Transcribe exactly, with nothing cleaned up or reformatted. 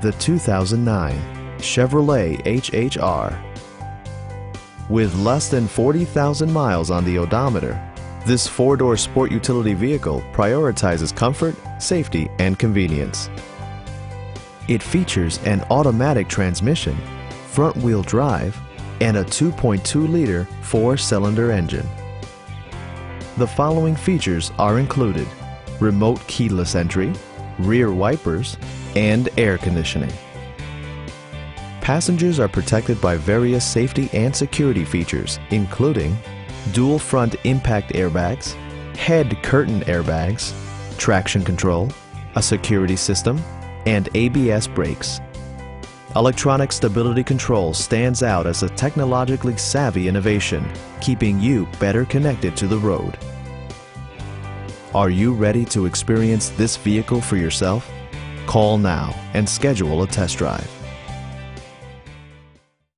the two thousand nine Chevrolet H H R. With less than forty thousand miles on the odometer, this four-door sport utility vehicle prioritizes comfort, safety, and convenience. It features an automatic transmission, front-wheel drive, and a two point two liter four-cylinder engine. The following features are included: remote keyless entry, rear wipers, and air conditioning. Passengers are protected by various safety and security features, including dual front impact airbags, head curtain airbags, traction control, a security system, and A B S brakes. Electronic stability control stands out as a technologically savvy innovation, keeping you better connected to the road. Are you ready to experience this vehicle for yourself? Call now and schedule a test drive.